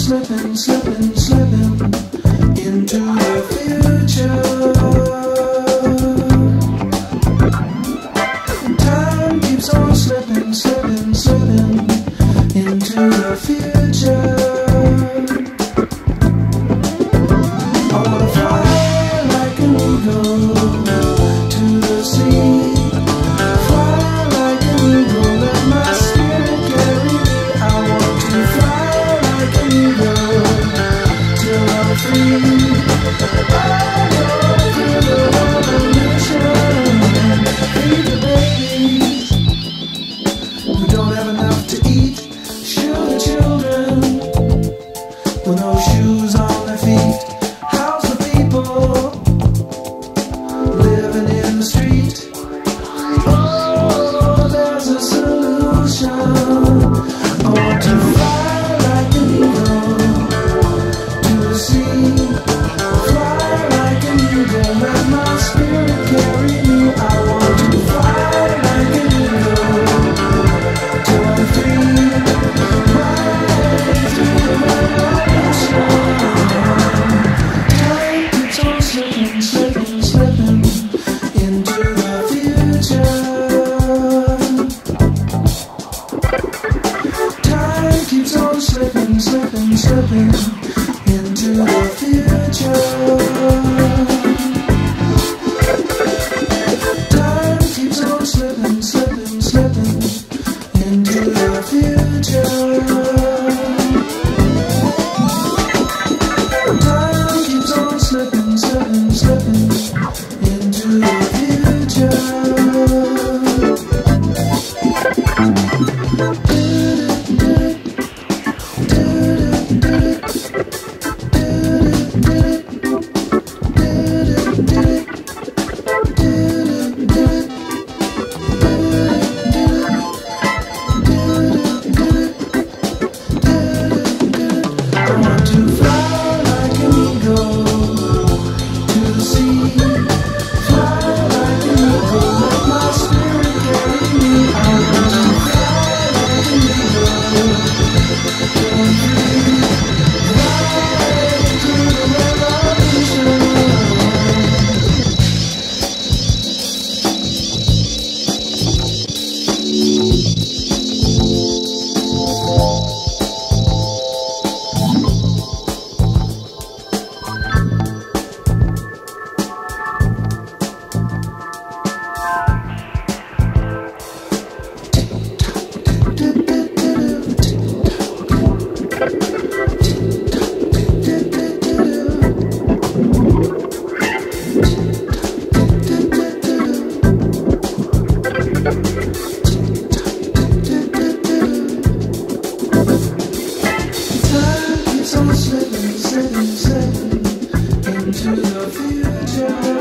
slipping, slipping, slipping into the future. Time keeps on slipping, slipping, slipping into the future. I wanna fly like an eagle to the sea. Fly like an eagle, let my spirit carry me. I want to fly like an eagle till I'm free. I go through the revolution, feed the babies who don't have enough to eat. Shoe the children with no shoes on their feet. House the people living in the street. Oh, there's a solution. I want to fly like an eagle to the sea. Fly like an eagle, let my spirit carry me. I want to fly like an eagle till I'm free. Right through the revolution. Time keeps on slipping, slipping, slipping into the future. Time keeps on slipping, slipping, slipping into the future. Time keeps on slipping, slipping, slipping into the future. Time keeps on slipping, slipping, slipping into the future. I want to fly like an eagle to the sea. Fly like an eagle, let my spirit carry me. I want to fly like an eagle till I'm free. Right through the revolution. Time keeps on slipping, slipping, slipping into the future.